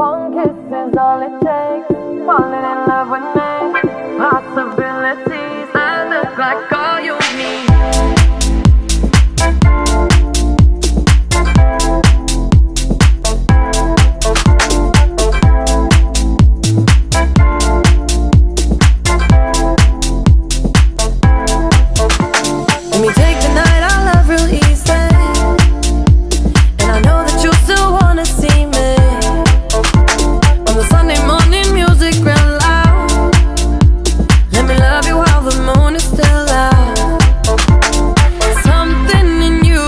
One kiss is all it takes. Falling in love with me. Possibilities. I look like all you need. Let me take the night, I love real easy. And I know that you still wanna see me. On the Sunday morning, music real loud. Let me love you while the moon is still out. Something in you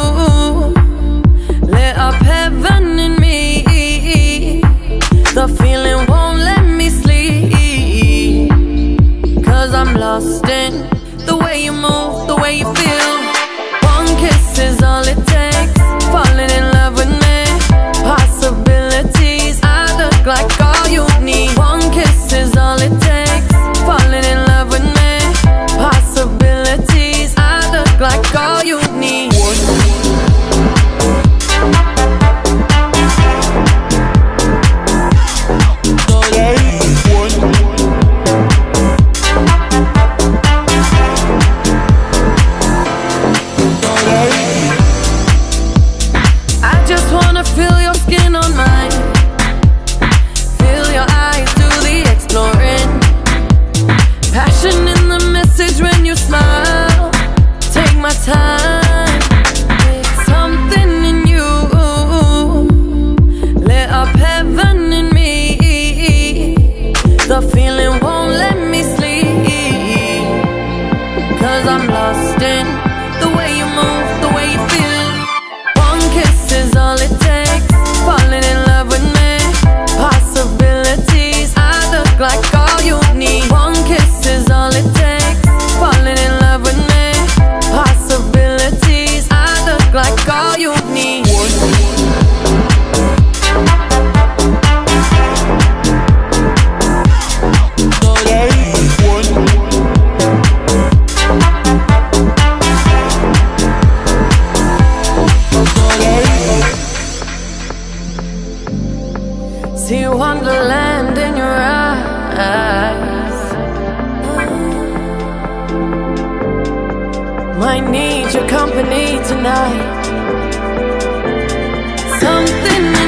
lit up heaven in me. The feeling won't let me sleep, 'cause I'm lost in the way you move, the way you feel. One kiss is all it takes. Falling in love with me. Possibilities. I look like all you need. One kiss is all it takes. Falling in love with me. Possibilities. I look like all you need. I just wanna feel your skin on mine. Feel your eyes do the exploring. Passion in the message when you smile. Take my time. Something in you lit up heaven in me. The feeling won't let me sleep, 'cause I'm lost in the way you move, the way you feel. One kiss is all it takes. Falling in love with me. Possibilities. I look like all you need. One kiss is all it takes. Falling in love with me. Possibilities. I look like all you need. See wonderland in your eyes. Might need your company tonight. Something